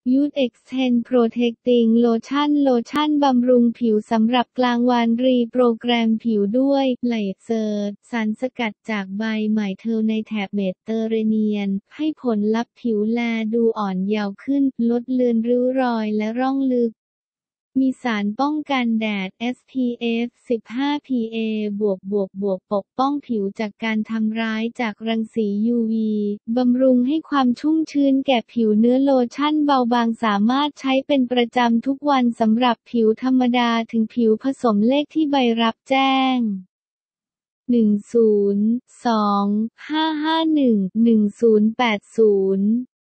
Youth Extend Protecting Lotion โลชั่นบำรุงผิวสำหรับกลางวันรีโปรแกรมผิวด้วยไลเซอร์สารสกัดจากใบไหมเทลในแถบเมดิเตอร์เรเนียนให้ผลลัพธ์ผิวแลดูอ่อนเยาว์ขึ้นลดเลือนริ้วรอยและร่องลึกมีสารป้องกันแดด SPF 15 PA++ปกป้องผิวจากการทำร้ายจากรังสี UV บำรุงให้ความชุ่มชื้นแก่ผิวเนื้อโลชั่นเบาบางสามารถใช้เป็นประจำทุกวันสำหรับผิวธรรมดาถึงผิวผสมเลขที่ใบรับแจ้ง 1025511080